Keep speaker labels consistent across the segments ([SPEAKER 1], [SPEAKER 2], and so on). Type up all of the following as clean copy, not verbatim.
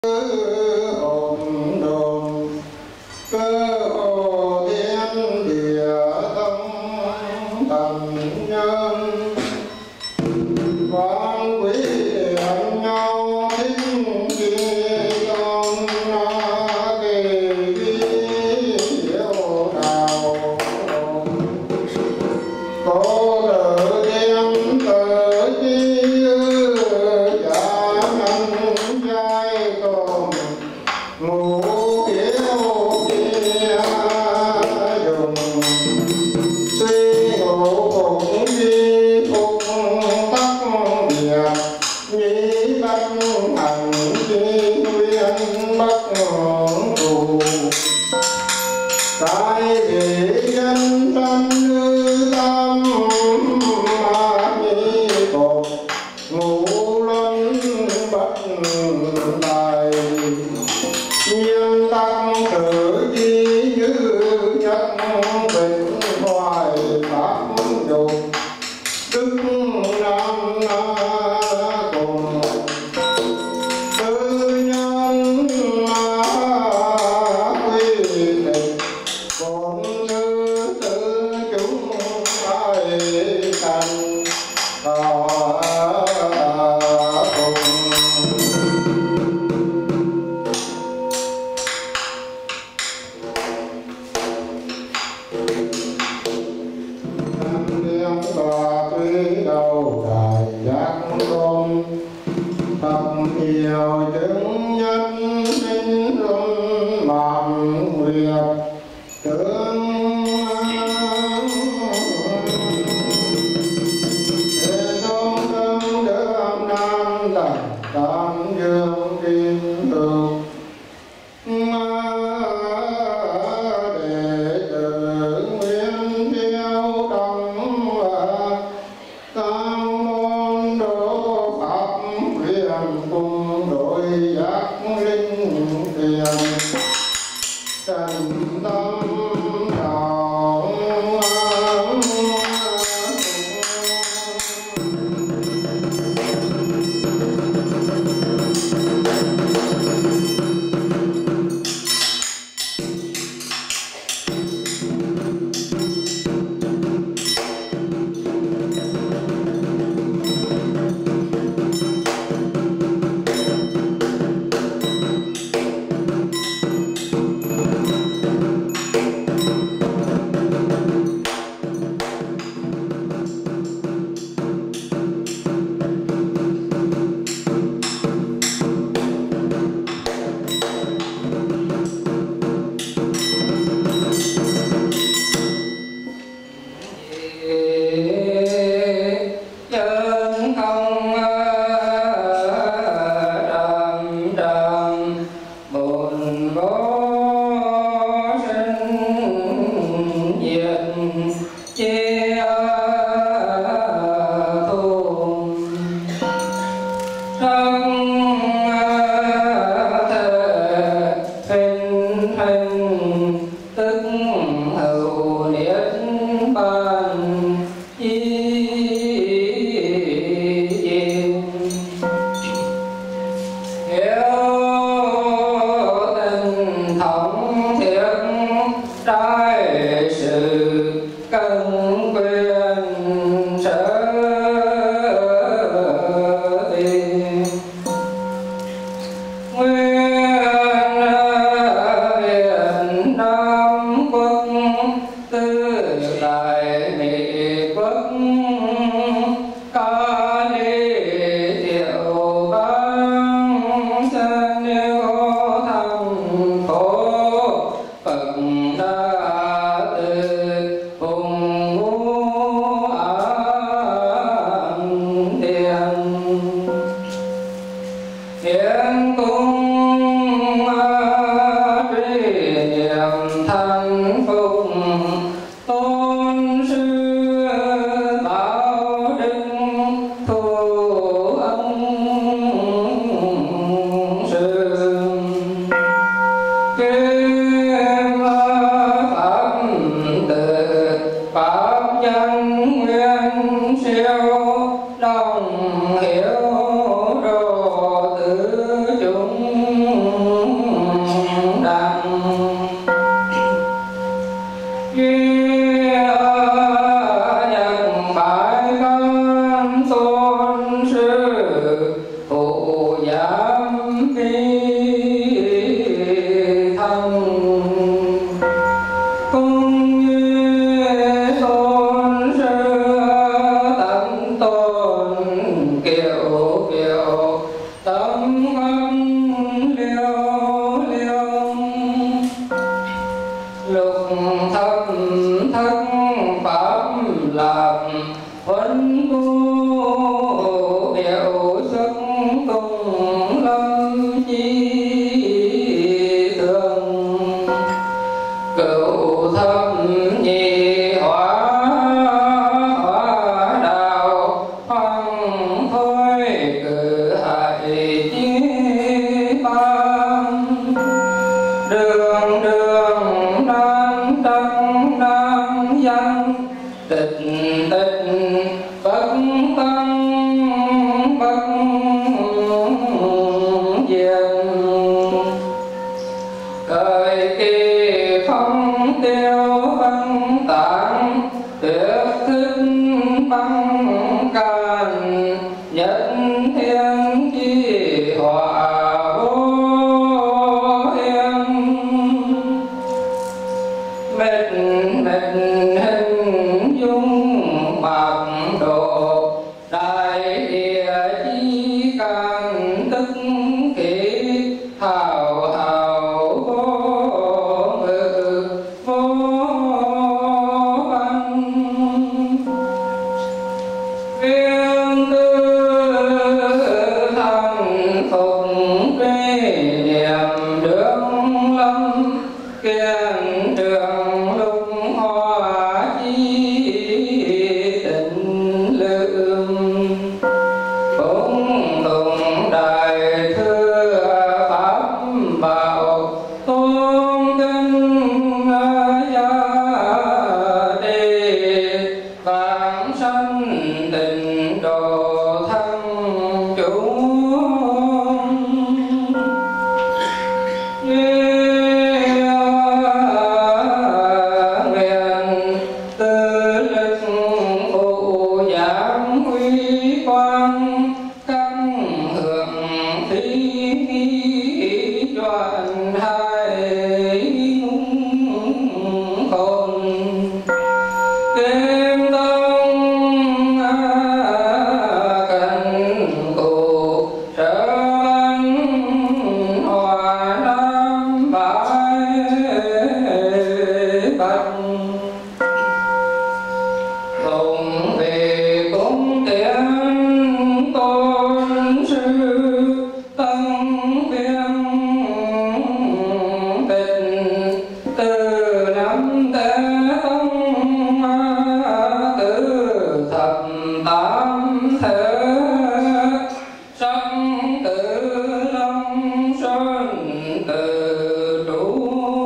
[SPEAKER 1] hồn đồn cơ hồ thiên địa tâm thành nhân quan quý hạnh nhau thích kỳ tôn kỳ vi diệu đạo cố tự thiên tự chi giả nhân giai tồn ngũ hiếu kia dùng suy ngộ cũng di phục tắc biệt nhĩ bất hành chi nguyên bất thù tại vị nhân tâm như tâm ma nhi cột ngũ luân bất tài nhiên tâm tự di như nhất bình hoài pháp dục đức nam cùng tư nhân
[SPEAKER 2] cởi kỳ phong tiêu văn tạng tuyệt thức băng can nhất thiên chi hòa vô yên mệt mệt hình dung bạc độ đại địa chi can tức kỹ hào hào vô ngự vô văn viên tư thành phục quy niệm đường lâm kiên trường lục hoa chi tình lương cũng tùng đại thư pháp bảo tôn kinh gia đi vãng sanh tình độ thân chủ nguyện tư lực phụ giảng huy quang căn hưởng thí choạn hai khôn kim tông cần cụ sở văn hòa nam bãi bạch cùng về cung tiến tôn sư tân viên tình từ năm tế tông từ thập tám thế sắc từ long sơn từ đủ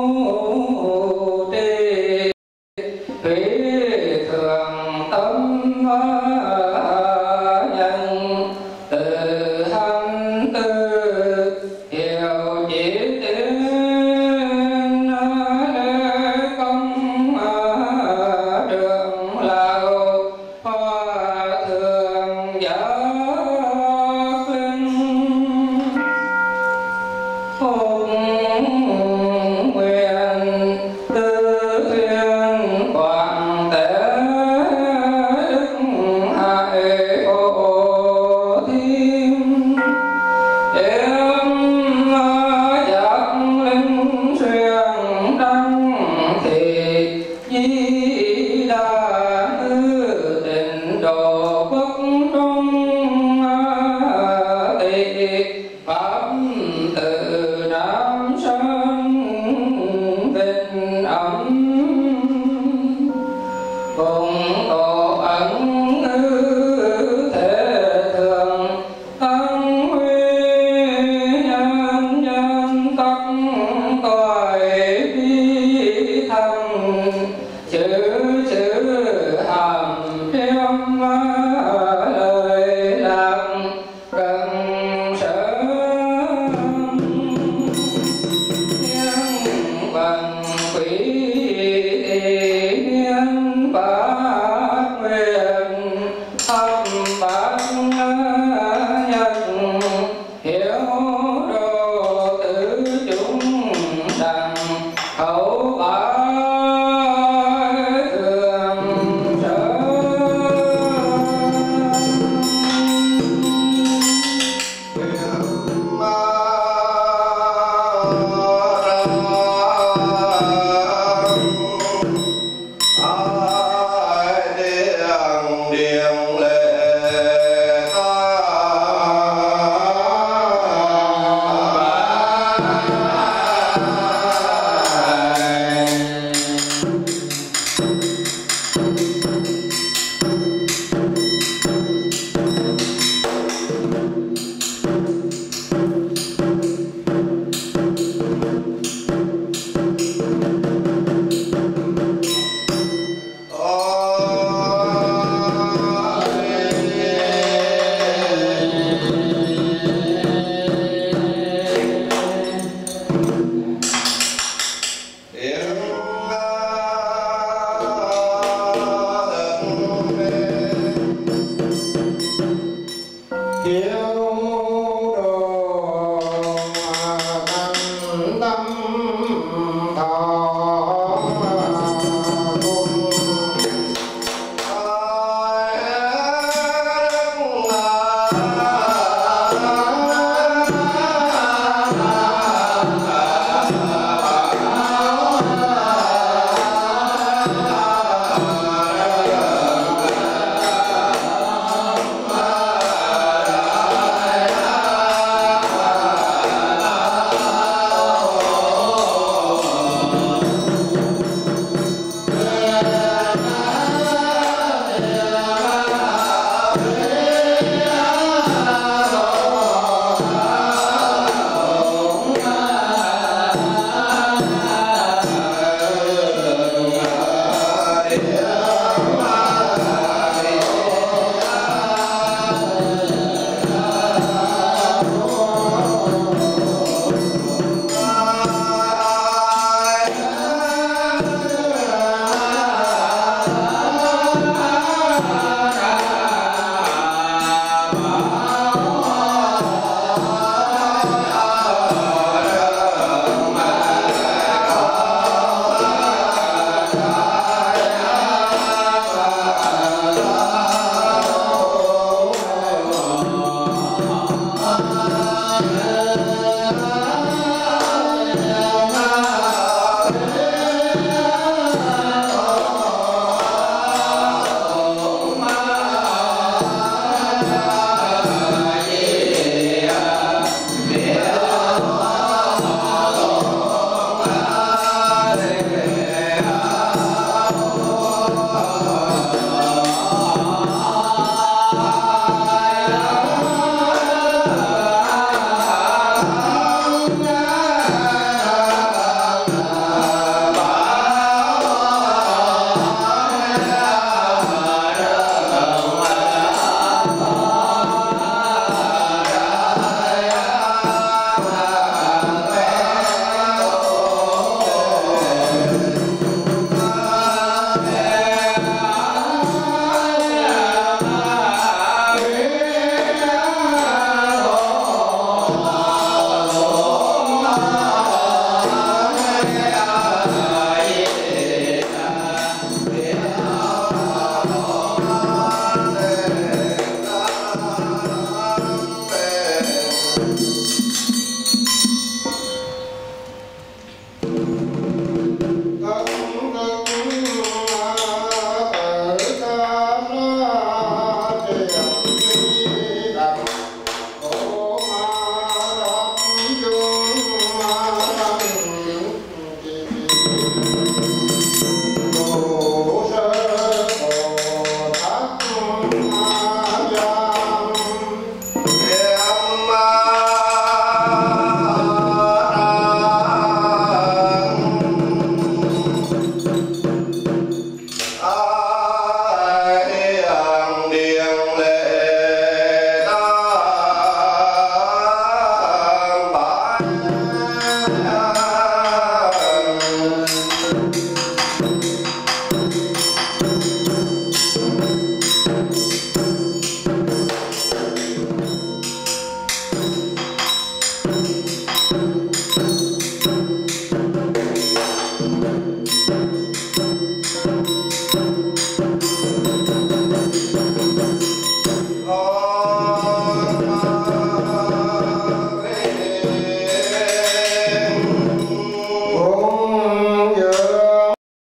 [SPEAKER 2] trì thủy thường tâm nhân từ hành tư hiểu chỉ tiến lễ công trường lão hòa thượng giác linh hùng